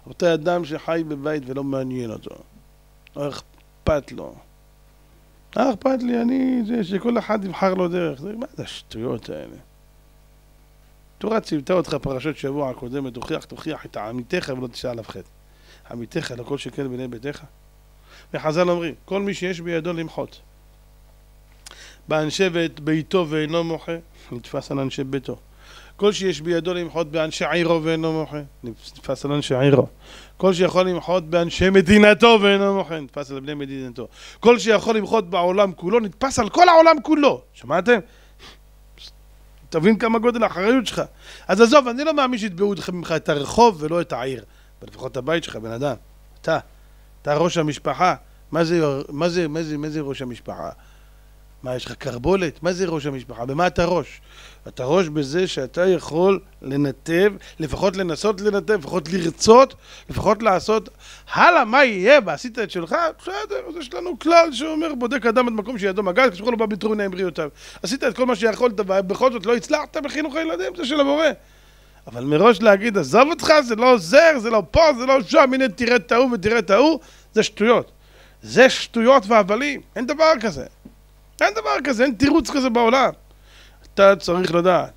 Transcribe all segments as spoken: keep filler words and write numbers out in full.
אותו אדם שחי בבית ולא מעניין אותו. לא אכפת לו. לא אכפת לי, אני, זה שכל אחד יבחר לו דרך. זה, מה זה השטויות האלה? תורה ציוותה אותך פרשת שבוע הקודמת, תוכיח, תוכיח את עמיתך ולא תשאל עליו חטא. עמיתך לכל שכן בני ביתך. וחז"ל אומרים, כל מי שיש בידו למחות. באנשי ביתו ואינו מוחה, נתפס על אנשי ביתו. כל שיש בידו למחות באנשי עירו ואינו מוחה, נתפס על אנשי עירו. כל שיכול למחות באנשי מדינתו ואינו מוחה, נתפס על בני מדינתו. כל שיכול למחות בעולם כולו, נתפס על כל העולם כולו. שמעתם? תבין כמה גודל האחריות שלך. אז עזוב, אני לא מאמין שיתבעו ממך את הרחוב ולא את העיר. אבל לפחות הבית שלך, בן אדם. אתה, אתה ראש המשפחה. מה זה, מה זה, מה זה, מה זה ראש המשפחה? מה, יש לך קרבולת? מה זה ראש המשפחה? במה אתה ראש? אתה ראש בזה שאתה יכול לנתב, לפחות לנסות לנתב, לפחות לרצות, לפחות לעשות. הלאה, מה יהיה? ועשית את שלך? בסדר, אז יש לנו כלל שאומר, בודק אדם את מקום שידו מגל, כשבכל לו בא בתרון נעים בריאותיו. עשית את כל מה שיכולת, ובכל זאת לא הצלחת בחינוך הילדים, זה של הבורא. אבל מראש להגיד, עזוב אותך, זה לא עוזר, זה לא פה, זה לא שם, הנה תראה את ההוא ותראה את ההוא, זה שטויות. זה שטויות והבלים, אין דבר כזה. אין דבר כזה, אין תירוץ כזה בעולם. אתה צריך לדעת.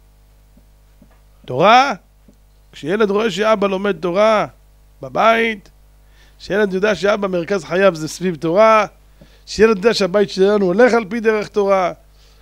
תורה, כשילד רואה שאבא לומד תורה בבית, כשילד יודע שאבא מרכז חייו זה סביב תורה, כשילד יודע שהבית שלנו הולך על פי דרך תורה.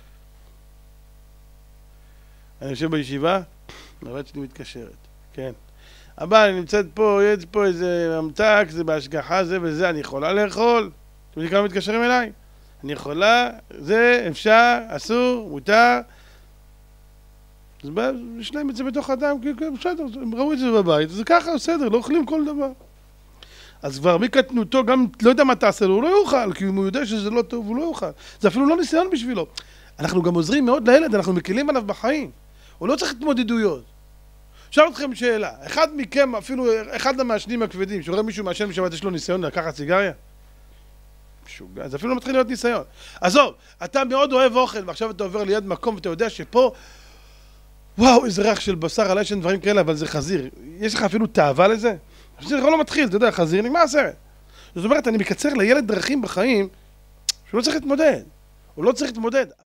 אני יושב בישיבה, הבת שלי מתקשרת, כן. אבא, אני נמצאת פה, יש פה איזה ממתק, זה בהשגחה, זה וזה, אני יכולה לאכול? אתם יודעים כמה מתקשרים אליי? אני יכולה, זה, אפשר, אסור, מותר. אז יש להם את זה בתוך אדם, בסדר, הם ראו את זה בבית, זה ככה, בסדר, לא אוכלים כל דבר. אז כבר מקטנותו, גם לא יודע מה תעשה לו, הוא לא יאכל, כי הוא יודע שזה לא טוב, הוא לא יאכל. זה אפילו לא ניסיון בשבילו. אנחנו גם עוזרים מאוד לילד, אנחנו מקלים עליו בחיים. הוא לא צריך התמודדויות. שאל אתכם שאלה, אחד מכם, אפילו אחד המעשנים הכבדים, שרואה מישהו מעשן בשבת, יש לו ניסיון לקחת סיגריה? משוגע, זה אפילו לא מתחיל להיות ניסיון. עזוב, אתה מאוד אוהב אוכל, ועכשיו אתה עובר ליד מקום, ואתה יודע שפה, וואו, איזה ריח של בשר, עלי שאין דברים כאלה, אבל זה חזיר. יש לך אפילו תאווה לזה? זה לא מתחיל, אתה יודע, חזיר, נגמר הסרט. זאת אומרת, אני מקצר לילד דרכים בחיים, שהוא לא צריך להתמודד. הוא לא צריך להתמודד.